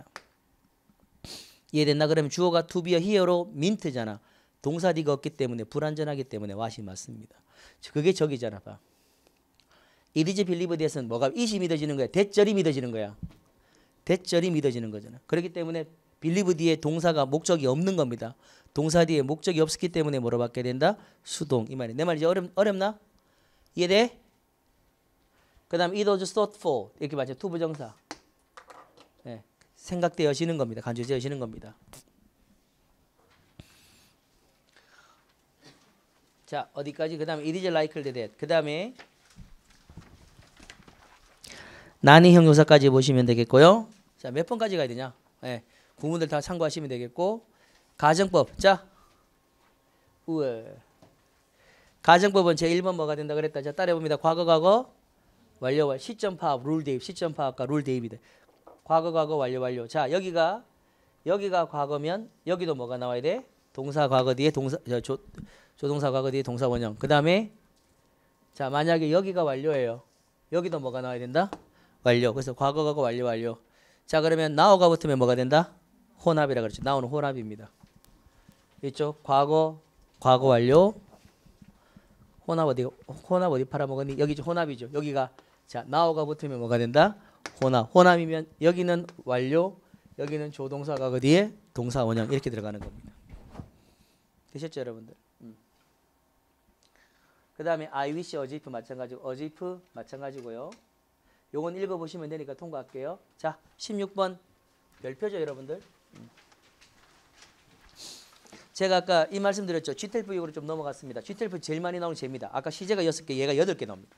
이해됐나? 그러면 주어가 to be a hero 민트잖아. 동사 D가 없기 때문에 불완전하기 때문에 what이 맞습니다. 그게 저기잖아. 봐. it is believed에서는 뭐가 it이 믿어지는 거야? 대절이 믿어지는 거야. 대절이 믿어지는 거잖아. 그렇기 때문에 believe 뒤에 동사가 목적이 없는 겁니다. 동사 뒤에 목적이 없기 때문에 뭐로 바뀌어야 된다? 수동. 이 말이야. 내 말이 어렵, 어렵나? 이해돼? 그 다음 it was thoughtful 이렇게 맞죠? 투부정사. 네. 생각되어지는 겁니다. 간주되어지는 겁니다. 자, 어디까지? 그 다음에 it is likely that. 그 다음에 난이 형용사까지 보시면 되겠고요. 자, 몇 번까지 가야 되냐? 네. 구문들 다 참고하시면 되겠고. 가정법. 자, 우에. 가정법은 제일 번 뭐가 된다 그랬다. 자, 따라해봅니다. 과거, 과거, 완료 완료. 시점 파악, 룰 대입. 시점 파악과 룰 대입이 돼. 과거 과거 완료 완료. 자, 여기가 여기가 과거면 여기도 뭐가 나와야 돼? 동사 과거 뒤에 동사 조, 조동사 과거 뒤에 동사 원형. 그다음에 자, 만약에 여기가 완료예요. 여기도 뭐가 나와야 된다? 완료. 그래서 과거 과거 완료 완료. 자, 그러면 now가 붙으면 뭐가 된다? 혼합이라 그랬죠. now는 혼합입니다. 이쪽 과거 과거 완료. 혼합 어디 혼합 어디 팔아먹었니? 여기 혼합이죠. 여기가 자, now가 붙으면 뭐가 된다? 혼합. 혼합이면 여기는 완료, 여기는 조동사 과거 뒤에 동사 원형 이렇게 들어가는 겁니다. 되셨죠, 여러분들? 음. 그 다음에 I wish, 어지프 마찬가지고 어지프 마찬가지고요. 요건 읽어보시면 되니까 통과할게요. 자, 십육 번 별표죠, 여러분들. 음. 제가 아까 이 말씀 드렸죠. 지텔프용으로 좀 넘어갔습니다. 지텔프 제일 많이 나오는 쟤입니다. 아까 시제가 여섯 개, 얘가 여덟 개 나옵니다.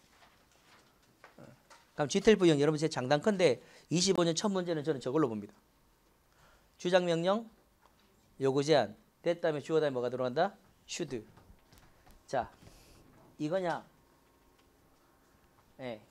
그럼 지텔프용 여러분 제 장단컨대 이십오 년 첫 문제는 저는 저걸로 봅니다. 주장명령, 요구제한, 됐다음에 주어 다음에 뭐가 들어간다? should. 자, 이거냐? 네.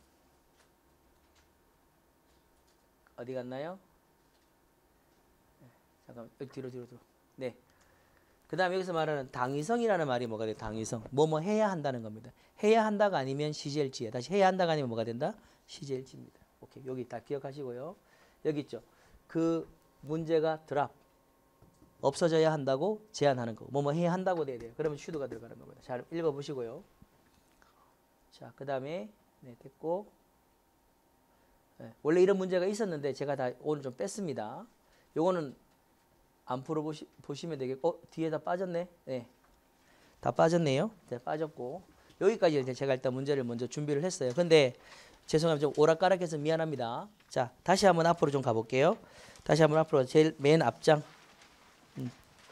어디 갔나요? 네. 잠깐 뒤로 뒤로 뒤로. 네. 그 다음에 여기서 말하는 당위성이라는 말이 뭐가 돼요? 당위성. 뭐뭐 해야 한다는 겁니다. 해야 한다가 아니면 시제일지에. 다시 해야 한다가 아니면 뭐가 된다? 시제일지입니다. 오케이. 여기 다 기억하시고요. 여기 있죠. 그 문제가 드랍. 없어져야 한다고 제한하는 거고. 뭐뭐 해야 한다고 돼야 돼요. 그러면 should가 들어가는 겁니다. 잘 읽어보시고요. 자, 그 다음에 네, 됐고. 네, 원래 이런 문제가 있었는데 제가 다 오늘 좀 뺐습니다. 요거는 안 풀어보시, 보시면 되겠고, 어, 뒤에 다 빠졌네? 네. 다 빠졌네요. 네, 빠졌고. 여기까지 이제 제가 일단 문제를 먼저 준비를 했어요. 근데, 죄송합니다. 좀 오락가락해서 미안합니다. 자, 다시 한번 앞으로 좀 가볼게요. 다시 한번 앞으로 제일 맨 앞장. 음.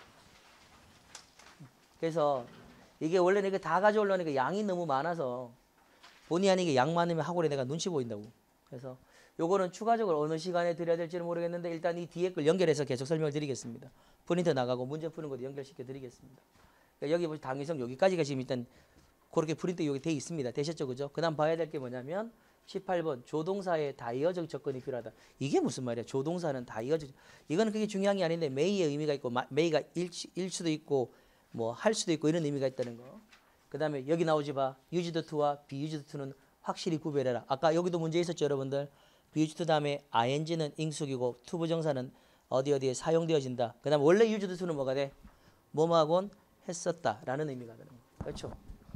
그래서, 이게 원래 내가 다 가져오려니까 양이 너무 많아서, 본의 아니게 양 많으면 학원에 내가 눈치 보인다고. 그래서, 요거는 추가적으로 어느 시간에 드려야 될지는 모르겠는데 일단 이 뒤에 걸 연결해서 계속 설명을 드리겠습니다. 프린터 나가고 문제 푸는 것도 연결시켜 드리겠습니다. 그러니까 여기 보시 당위성 여기까지가 지금 일단 그렇게 프린터 여기 돼 있습니다. 되셨죠? 그죠? 그 다음 봐야 될 게 뭐냐면 십팔 번 조동사의 다이어적 접근이 필요하다. 이게 무슨 말이야? 조동사는 다이어적. 이거는 그게 중요한 게 아닌데 may의 의미가 있고 may가 일, 일 수도 있고 뭐 할 수도 있고 이런 의미가 있다는 거. 그 다음에 여기 나오지 봐. used to와 be used to는 확실히 구별해라. 아까 여기도 문제 있었죠, 여러분들? be used 다음에 ing는 ing숙이고 to 부정사는 어디 어디에 사용되어진다. 그 다음에 원래 used to는 뭐가 돼? 뭐뭐하곤 했었다라는 의미가 되는 거예요. 그렇죠?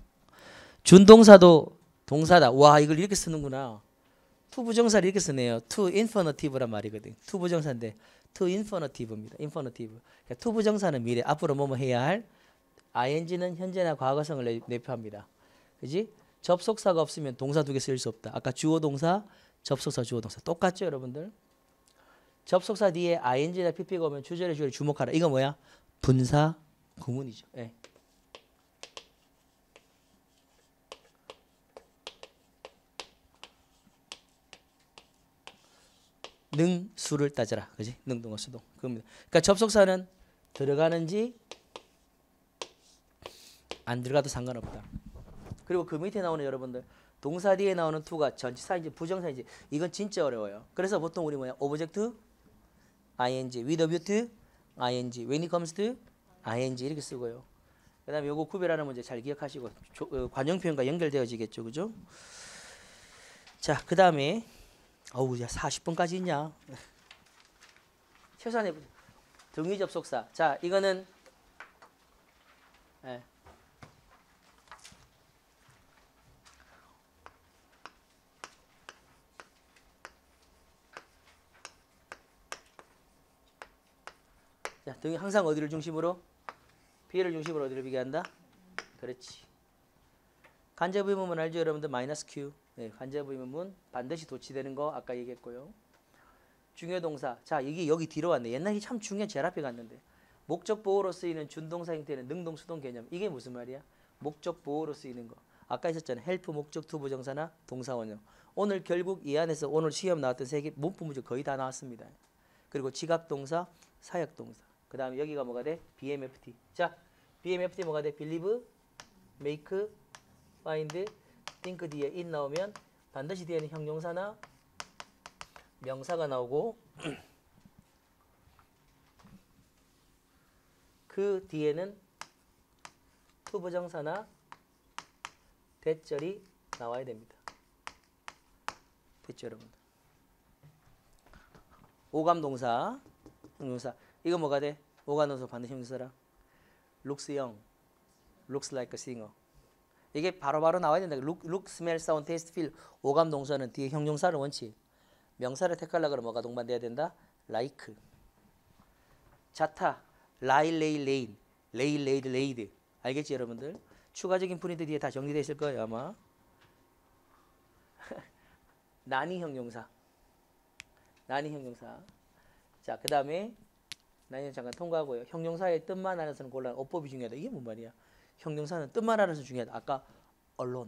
준동사도 동사다. 와, 이걸 이렇게 쓰는구나. to 부정사를 이렇게 쓰네요. to infinitive란 말이거든. to 부정사인데 to infinitive입니다. infinitive. 그러니까 to 부정사는 미래, 앞으로 뭐뭐 해야 할. ing는 현재나 과거성을 내표합니다. 그지? 접속사가 없으면 동사 두 개 쓸 수 없다. 아까 주어 동사, 접속사, 주어 동사 똑같죠, 여러분들? 접속사 뒤에 ing나 pp가 오면 주절의 주어를 주목하라. 이거 뭐야? 분사 구문이죠. 예. 능 수를 따져라. 그지? 능동어 수동. 그겁니다. 그러니까 접속사는 들어가는지 안 들어가도 상관없다. 그리고 그 밑에 나오는 여러분들 동사 뒤에 나오는 to가 전치사인지 부정사인지 이건 진짜 어려워요. 그래서 보통 우리 뭐야? object, ing, with a view to, ing, when it comes to, ing 이렇게 쓰고요. 그 다음에 요거 구별하는 문제 잘 기억하시고 조, 어, 관용 표현과 연결되어지겠죠. 그죠? 자, 그 다음에 어우, 야, 사십 분까지 있냐? 최소한 해보자. 등위 접속사. 자, 이거는 예. 자, 등이 항상 어디를 중심으로? B를 중심으로 어디를 비교한다? 그렇지. 간접 의문문 알죠, 여러분들? 마이너스 Q. 네, 간접 의문문 반드시 도치되는 거 아까 얘기했고요. 중요 동사. 자, 이게 여기 뒤로 왔네. 옛날에 참 중요 제일 앞에 갔는데. 목적 보호로 쓰이는 준동사 형태는 능동 수동 개념. 이게 무슨 말이야? 목적 보호로 쓰이는 거. 아까 있었잖아. 헬프 목적 투 부정사나 동사 원형. 오늘 결국 이 안에서 오늘 시험 나왔던 세 개 문법 문제 거의 다 나왔습니다. 그리고 지각 동사, 사역 동사. 그 다음에 여기가 뭐가 돼? 비엠에프티. 자, 비엠에프티 뭐가 돼? believe, make, find, think 뒤에 it 나오면 반드시 뒤에는 형용사나 명사가 나오고 그 뒤에는 투부정사나 대절이 나와야 됩니다. 됐죠, 여러분? 오감동사, 형용사. 이거 뭐가 돼? 오감동사 반드시 형용사라. looks young, looks like a singer. 이게 바로바로 바로 나와야 된다. look, look, smell, sound, taste, feel. 오감동사는 뒤에 형용사를 원치. 명사를 택하려고 그러면 뭐가 동반돼야 된다? like. 자타, lie, lay, laid, lay, laid, laid. 알겠지, 여러분들? 추가적인 프린트 뒤에 다 정리되어 있을 거예요, 아마. 난이 형용사. 난이 형용사. 자, 그 다음에 난이 잠깐 통과하고요. 형용사의 뜻만 알아서는 곤란. 어법이 중요하다. 이게 뭔 말이야? 형용사는 뜻만 알아서 중요하다. 아까 alone,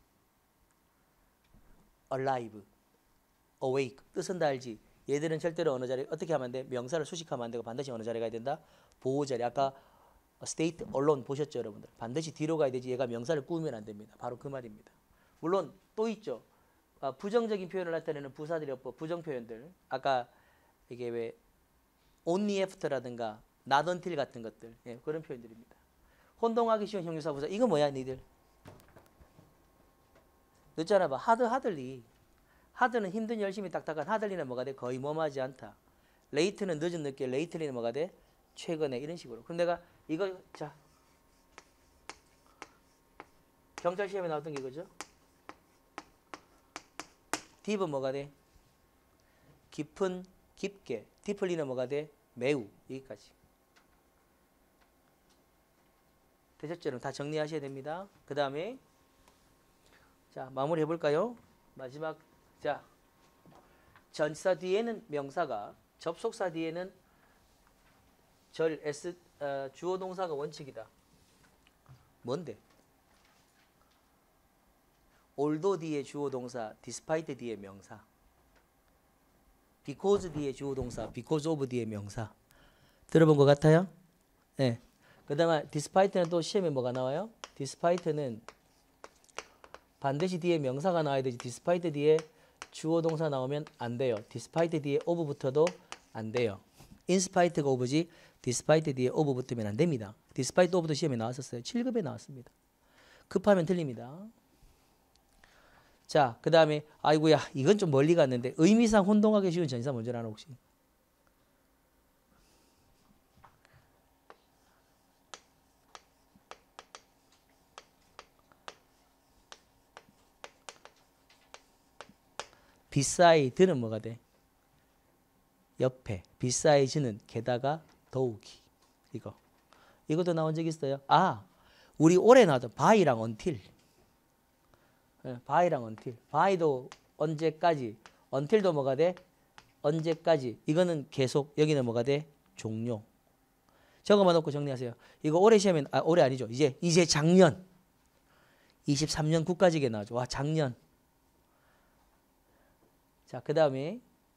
alive, awake. 뜻은 다 알지. 얘들은 절대로 어느 자리 어떻게 하면 안 돼? 명사를 수식하면 안 되고 반드시 어느 자리에 가야 된다? 보호 자리. 아까 state alone 보셨죠, 여러분들? 반드시 뒤로 가야 되지. 얘가 명사를 꾸미면 안 됩니다. 바로 그 말입니다. 물론 또 있죠. 아, 부정적인 표현을 나타내는 부사들이 없고 부정 표현들. 아까 이게 왜 only after라든가 not until 같은 것들. 예, 그런 표현들입니다. 혼동하기 쉬운 형용사 부사. 이거 뭐야, 니들? 늦잖아 봐. hard, hardly. hard는 힘든 열심히 딱딱한. hardly는 뭐가 돼? 거의 뭐하지 않다. late는 늦은 늦게. lately는 뭐가 돼? 최근에. 이런 식으로. 그럼 내가 이거 자 경찰 시험에 나왔던 게 이거죠. 딥은 뭐가 돼? 깊은, 깊게. 디플리는 뭐가 돼? 매우. 여기까지. 되셨죠? 여러분? 다 정리하셔야 됩니다. 그 다음에 자 마무리 해볼까요? 마지막 자 전치사 뒤에는 명사가, 접속사 뒤에는 절 S 어, 주어 동사가 원칙이다. 뭔데? although 뒤에 주어 동사, despite 뒤에 명사, because 뒤에 주어 동사, because of 뒤에 명사. 들어본 것 같아요? 네. 그 다음에 despite는 또 시험에 뭐가 나와요? despite는 반드시 뒤에 명사가 나와야 되지. despite 뒤에 주어 동사 나오면 안 돼요. despite 뒤에 of 붙어도 안 돼요. in spite가 of지 despite 뒤에 of 붙으면 안 됩니다. despite of도 시험에 나왔었어요. 칠 급에 나왔습니다. 급하면 틀립니다. 자, 그 다음에 아이고야 이건 좀 멀리 갔는데 의미상 혼동하기 쉬운 전치사 뭔지 아나 혹시? beside는 뭐가 돼? 옆에. beside는 게다가 더욱이. 이거. 이것도 나온 적 있어요? 아, 우리 올해 나왔던 by랑 until. by랑 until. by도 언제까지. until도 뭐가 돼? 언제까지. 이거는 계속. 여기는 뭐가 돼? 종료. 적어만 놓고 정리하세요. 이거 올해 시험에 아 올해 아니죠. 이제 이제 작년. 이십삼 년 국가직에 나와죠. 와 작년. 자, 그 다음에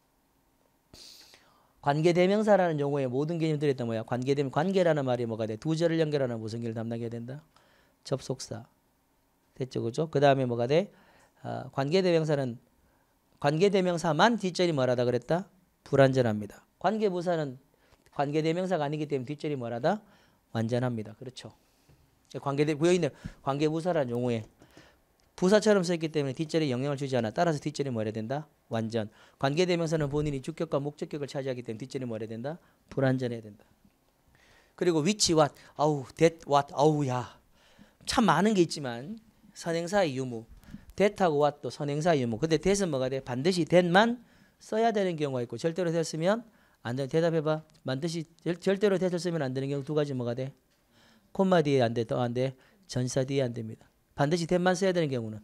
관계대명사라는 용어의 모든 개념들이 있단 뭐야? 관계대명, 관계라는 말이 뭐가 돼? 두 절을 연결하는 무슨 길을 담당해야 된다? 접속사. 됐죠, 그죠? 그 다음에 뭐가 돼? 아, 관계대명사는 관계대명사만 뒷절이 뭐라다 그랬다? 불완전합니다. 관계부사는 관계대명사가 아니기 때문에 뒷절이 뭐라다? 완전합니다. 그렇죠? 관계대 부여있는 관계부사라는 용어에 부사처럼 써있기 때문에 뒷절에 영향을 주지 않아. 따라서 뒷절이 뭐해야 된다? 완전. 관계대명사는 본인이 주격과 목적격을 차지하기 때문에 뒷절이 뭐해야 된다? 불완전해야 된다. 그리고 which, what, 아우, that, what, 아우, 야. 참 많은 게 있지만 선행사의 유무. that하고 what도 선행사의 유무. 근데 that은 뭐가 돼? 반드시 that만 써야 되는 경우가 있고 절대로 that 쓰면 안 돼. 대답해봐. 반드시 절대로 that을 쓰면 안 되는 경우 두 가지 뭐가 돼? 콤마 뒤에 안 돼. 또 안 돼. 전사 뒤에 안 됩니다. 반드시 that만 써야 되는 경우는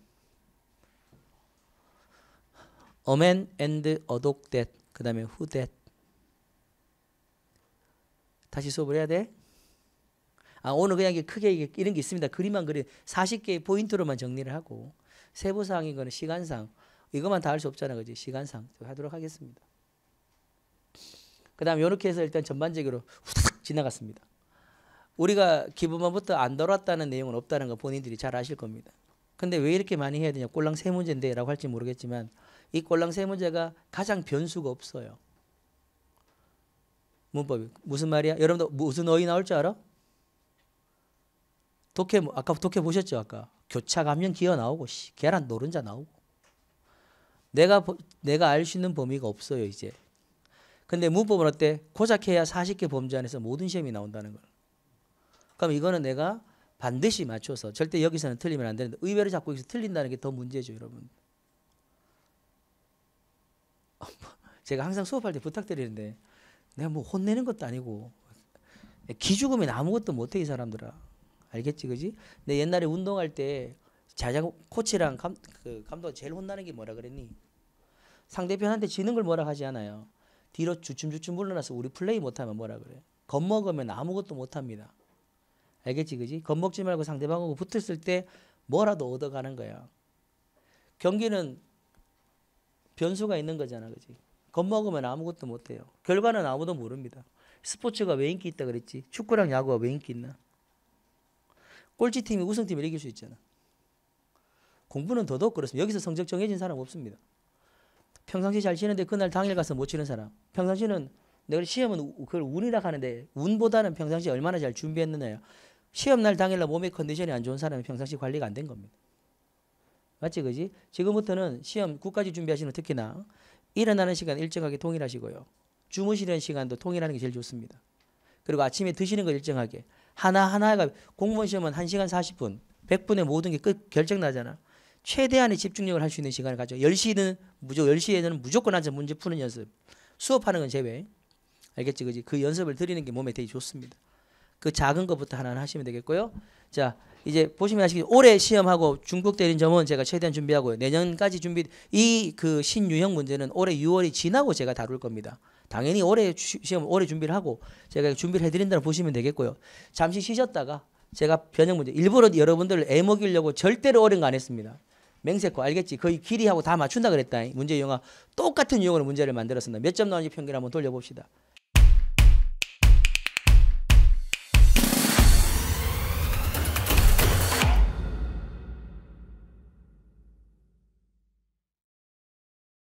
amend and adopt that. 그 다음에 who that. 다시 수업을 해야 돼? 아, 오늘 그냥 크게 이런 게 있습니다. 그림만 그리 사십 개의 포인트로만 정리를 하고 세부사항인 거는 시간상 이것만 다 할 수 없잖아. 그지? 시간상 하도록 하겠습니다. 그 다음 이렇게 해서 일단 전반적으로 후다닥 지나갔습니다. 우리가 기본반부터 안 돌았다는 내용은 없다는 거 본인들이 잘 아실 겁니다. 근데 왜 이렇게 많이 해야 되냐? 꼴랑 세 문제인데 라고 할지 모르겠지만 이 꼴랑 세 문제가 가장 변수가 없어요. 문법이. 무슨 말이야? 여러분들 무슨 어휘 나올 줄 알아? 독해, 아까 독해 보셨죠? 아까 교차 감면 기어 나오고 씨, 계란 노른자 나오고 내가 내가 알 수 있는 범위가 없어요 이제. 근데 문법은 어때? 고작해야 사십 개 범주 안에서 모든 시험이 나온다는 걸. 그럼 이거는 내가 반드시 맞춰서 절대 여기서는 틀리면 안 되는데 의외로 자꾸 여기서 틀린다는 게 더 문제죠 여러분. 제가 항상 수업할 때 부탁드리는데 내가 뭐 혼내는 것도 아니고 기죽으면 아무것도 못해 이 사람들아. 알겠지 그지? 내 옛날에 운동할 때 자장 코치랑 감, 그 감독 제일 혼나는 게 뭐라 그랬니? 상대편한테 지는 걸 뭐라 하지 않아요. 뒤로 주춤주춤 물러나서 우리 플레이 못하면 뭐라 그래? 겁먹으면 아무것도 못합니다. 알겠지 그지? 겁먹지 말고 상대방하고 붙었을 때 뭐라도 얻어가는 거야. 경기는 변수가 있는 거잖아 그지? 겁먹으면 아무것도 못해요. 결과는 아무도 모릅니다. 스포츠가 왜 인기 있다 그랬지? 축구랑 야구가 왜 인기 있나? 꼴찌팀이 우승팀을 이길 수 있잖아. 공부는 더더욱 그렇습니다. 여기서 성적 정해진 사람 없습니다. 평상시 잘 치는데 그날 당일 가서 못 치는 사람. 평상시는 내가 시험은 그걸 운이라 하는데 운보다는 평상시 얼마나 잘 준비했느냐요. 시험 날 당일날 몸의 컨디션이 안 좋은 사람은 평상시 관리가 안 된 겁니다. 맞지 그지? 지금부터는 시험 국가직 준비하시는 특히나 일어나는 시간 일정하게 통일하시고요. 주무시는 시간도 통일하는 게 제일 좋습니다. 그리고 아침에 드시는 거 일정하게. 하나하나가 공무원 시험은 한 시간 사십 분. 백 분의 모든 게 끝 결정 나잖아. 최대한의 집중력을 할 수 있는 시간을 가져. 열 시는 무조건 열 시에는 무조건 앉아 문제 푸는 연습. 수업하는 건 제외. 알겠지 그지? 그 연습을 드리는 게 몸에 되게 좋습니다. 그 작은 것부터 하나하나 하시면 되겠고요. 자, 이제 보시면 아시겠지만 올해 시험하고 중복 때린 점은 제가 최대한 준비하고요. 내년까지 준비 이 그 신유형 문제는 올해 유월이 지나고 제가 다룰 겁니다. 당연히 올해 시험 올해 준비를 하고 제가 준비를 해드린다고 보시면 되겠고요. 잠시 쉬셨다가 제가 변형 문제 일부러 여러분들을 애먹이려고 절대로 어려운 거 안 했습니다. 맹세코 알겠지? 거의 길이하고 다 맞춘다 그랬다. 문제 유형아 똑같은 유형으로 문제를 만들었습니다. 몇 점 나오는지 평균 한번 돌려봅시다.